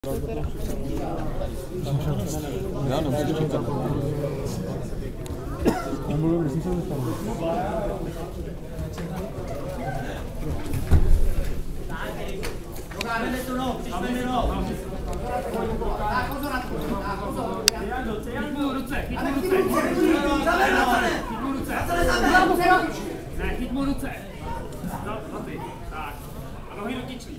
Já nemůžu čekat. Nemluvím, když jsem se dostal. Dokážeme tu nohu, přišme mi nohu. Tak, pozor na to. Chyť mu ruce. Ne, chyť mu ruce. No, ty. Tak. A nohy do kyčlí.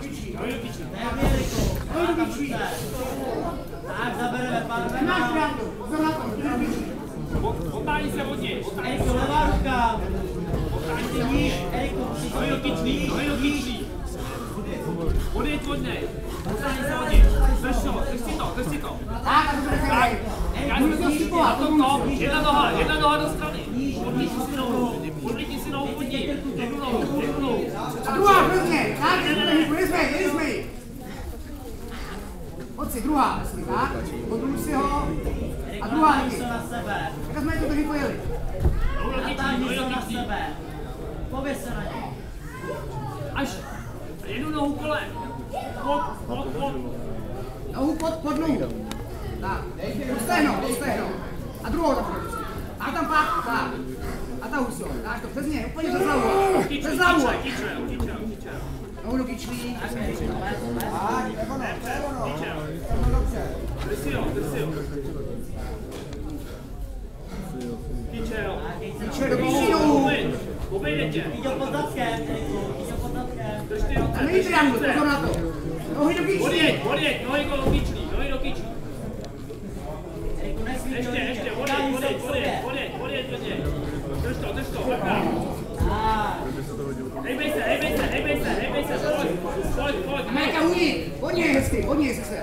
Tak, zabereme pán. Pozor na to. Otáhni se od něj. Eriku, levá ruka. Otáhni se níž. Eriku, Nohy do kyčlí. Odjeď od něj. Otáhni se od něj. Drž si to. Tak, to bude Tak. Na tomto. Jedna noha do strany. Podlíti si nohu pod ní. Jednu nohu. A druhá, prvně. Tak, jedli jsme ji. Pojď si, druhá, tak. Podruž si ho. A druhá taky. Tak jsme to taky pojeli. Nohy do na kyčlí. sebe. Pověz se na něj. Až. Jednu nohu kolem. Pod. Nohu pod nohu. Tak. Pod stehno. A druhou takhle. A tam pak, tak. A ta huslo. Dáš to přes ně, úplně přes hlavu. Přes hlavu. Nohu do kyčlí. Tak, nebo ne. Drž si ho. Kyčel. Kyčel do kyčlí nohu. Obejde tě. Jde pod zadkem. Drž ty ruce. A není triangl, pozor na to. Nohy do kyčlí. Odjeď, nohy do kyčlí. Ještě, odjeď do něj. Drž to, vrchá. Hejbej se, pojď. Amerika, pod něj hezky, se.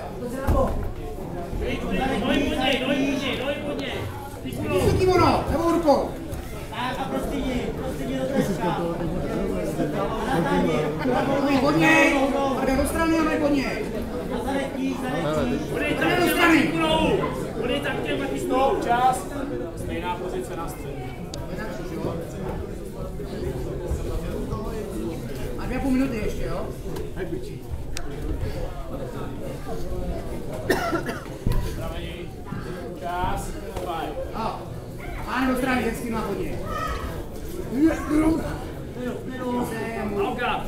Nohy pod něj. Vysoké kimono, levou rukou. Tak a prostě jdi do tečka. Nohy pod něj, a jde do strany a ne pod něj. A zadetí. Budej tak těm taky stop, čas. Stejná pozice na středu. A 2,5 minuty ještě, jo? Zavení. Čas. A páne do strany hezky má pod něj. Alga.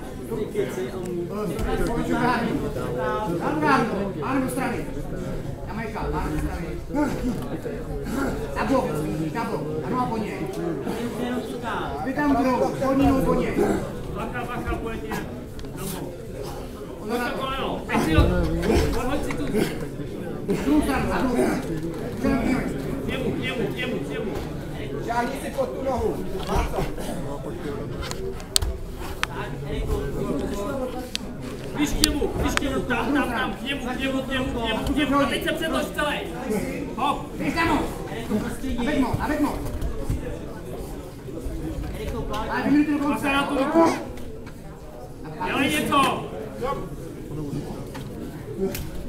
Páne do strany. Jamajka, páne do strany. Na blok. A noha pod něj. Vytáhnu tu nohu, podní nohu pod něj. Vacha, pojď je domů. Pozor na to. Pět si hoď si tu. Druhou stranu, a druhou. K němu. Žáhni si pod tu nohu. Má to. Víš k němu, tam, k němu. A teď se přetoč celý. Hop. Běž tam ho. A veď mo. A 2 minuty do konce. Bacha na tu ruku. Dělej něco.